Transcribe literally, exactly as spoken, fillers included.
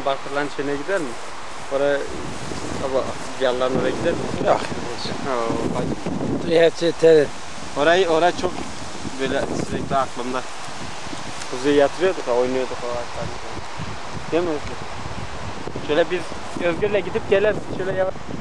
Bartırlan içine gider mi? Oraya ama yalan oraya gider mi? Yok. Hepsi teri. Orayı oraya çok böyle sürekli aklımda. Kuzuyu yatırıyorduk ha, oynuyorduk o ağaçlarla. Değil mi Özgür? Şöyle biz Özgür'le gidip geliriz. Şöyle yavaş.